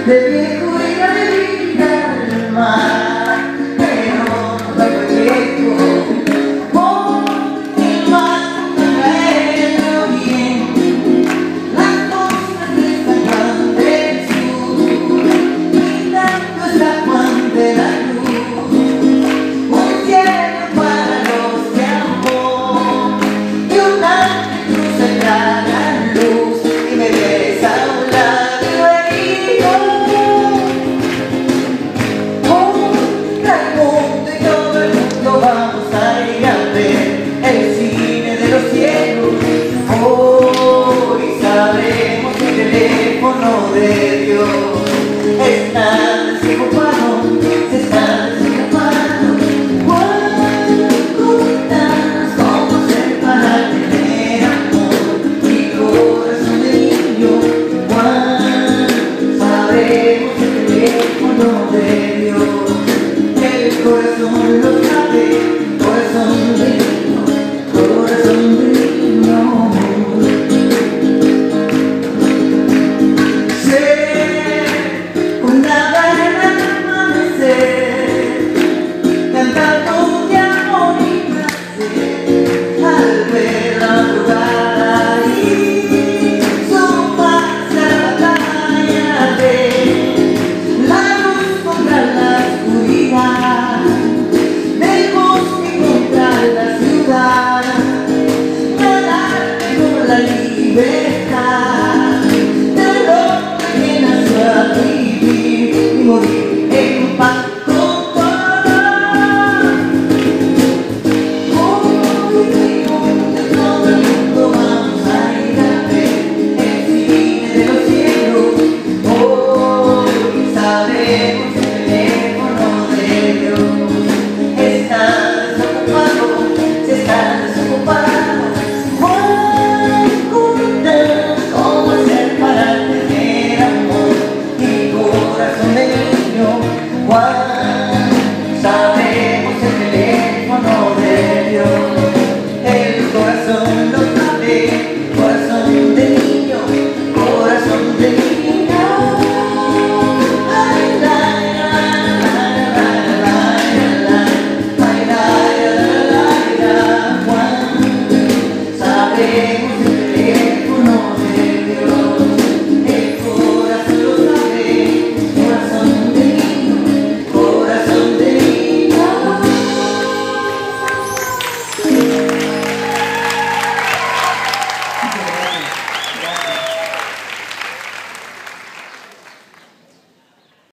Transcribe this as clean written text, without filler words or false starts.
de viejo y de vida al mar, pero no fue viejo. Porque el mar no caerá bien, las cosas de San Juan del Sur, brindando esa Juan de la Cruz, un cielo para los que amó, y un ángel cruza la luz, y me besa a un lado herido. Al mundo y todo el mundo vamos a ir a ver el cine de los cielos. Hoy sabemos que el teléfono de Dios está desocupado, se está desocupando. Cuéntanos cómo hacer para tener amor y corazón de niño. Sabremos el teléfono de Dios. El corazón lo sabe, corazón